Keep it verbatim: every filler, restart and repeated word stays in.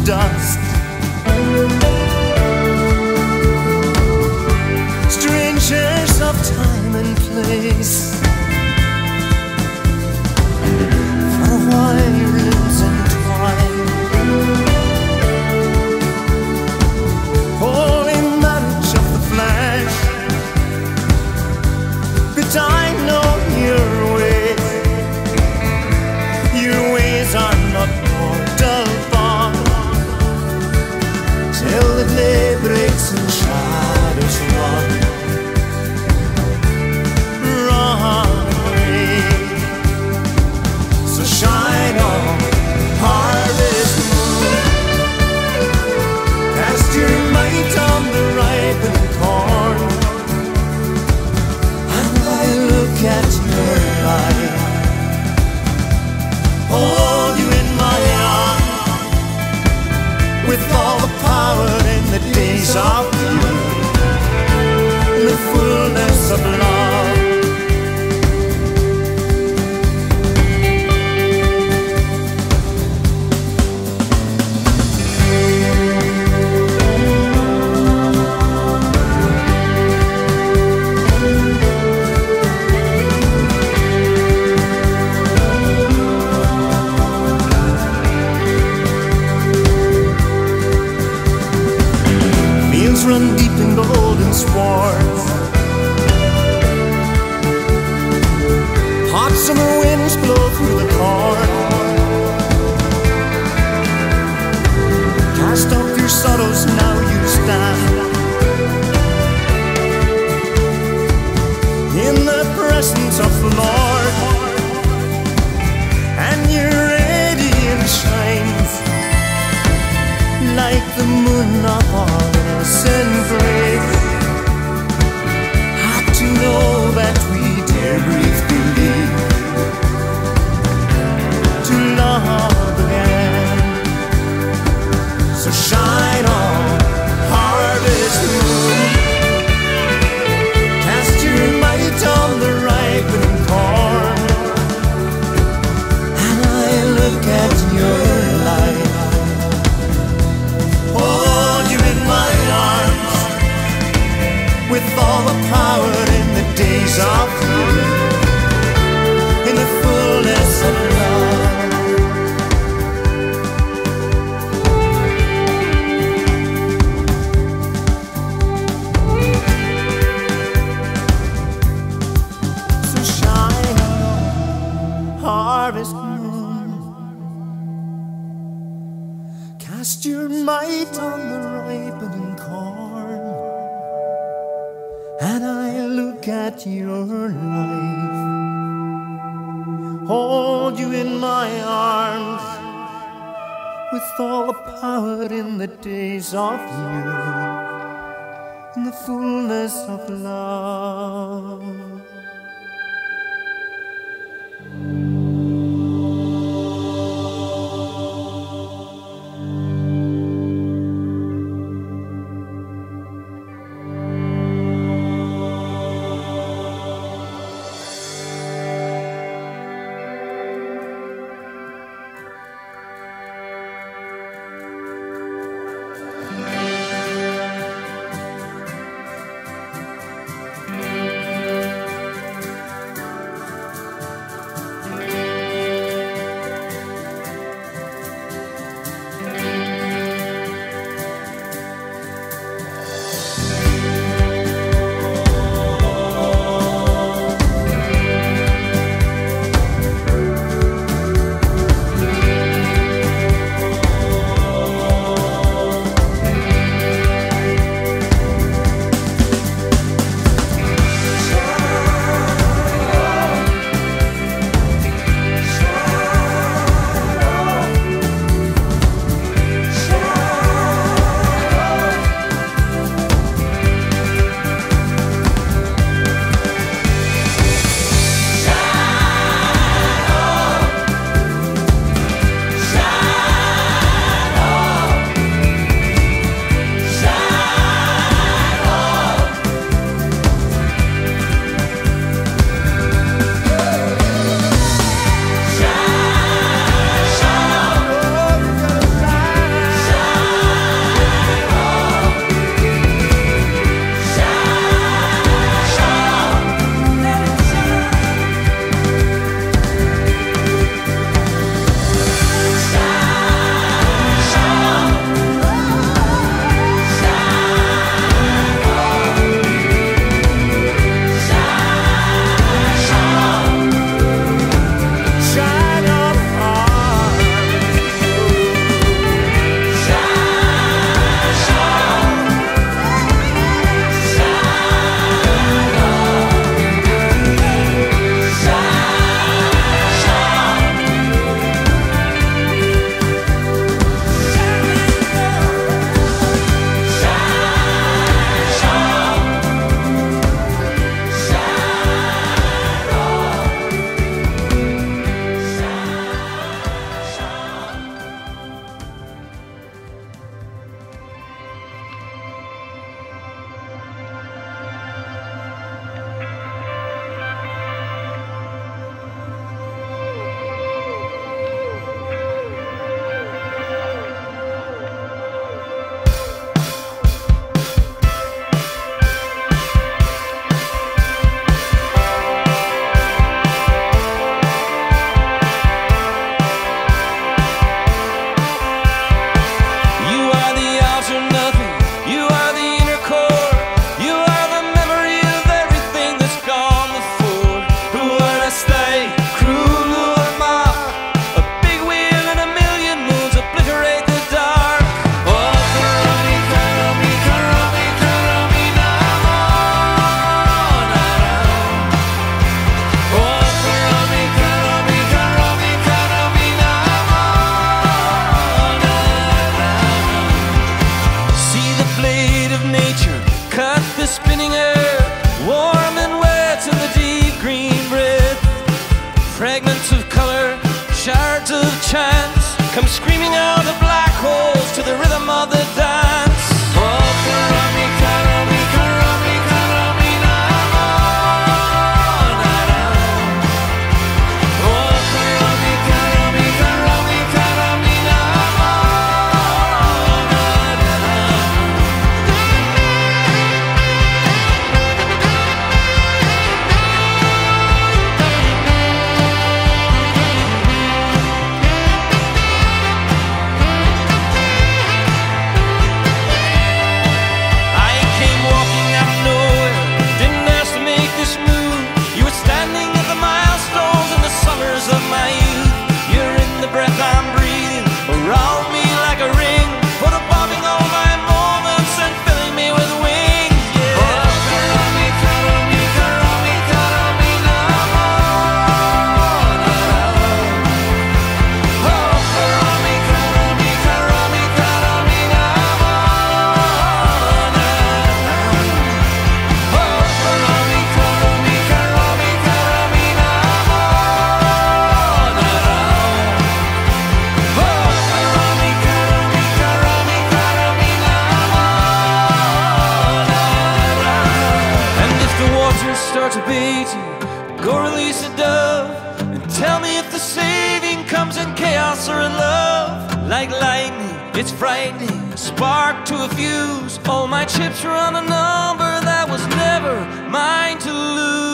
dust. Strangers of time and place, for a while your limbs entwine. Holy marriage of the flesh, but I know your ways. Your ways are not mortal born, till the day breaks and shadows run. Run away. So shine on, harvest moon, cast your might on the ripened corn, and I look at your light, hold you in my arms, with all the power in the days of youth, the fullness of love. Run deep in golden sward, hot summer winds blow through the corn. Cast off your sorrows, now you stand in the presence of the Lord, and your radiance shines like the moon of our innocent grace. Hard to know that we dare breathe, believe, to love again. So shine on, harvest moon, cast your might on the ripening corn, and I look at your light, hold you in my arms, with all the power in the days of youth, in the fullness of love. So shine on, harvest moon, cast your might on the ripening corn, and I look at your life, hold you in my arms, with all the power in the days of youth, in the fullness of love. fragments of color, shards of chance, come screaming out of the black holes to the rhythm of the dance. Oh, karami, karami, karami, karami, namo, nana. Oh, karami, karami, karami, karami, namo, nana. Of my youth, you're in the breath I'm breathing, around me like a ring, photobombing all my moments and filling me with wings. Yeah. Oh, karami, karami, karami, karami, namo, nana. Oh, karami, karami, karami, karami, namo, nana. Oh, karami, karami, karami, karami, namo. Start to beat you, go release a dove, and tell me if the saving comes in chaos or in love. Like lightning, it's frightening, a spark to a fuse. All my chips were on a number that was never mine to lose.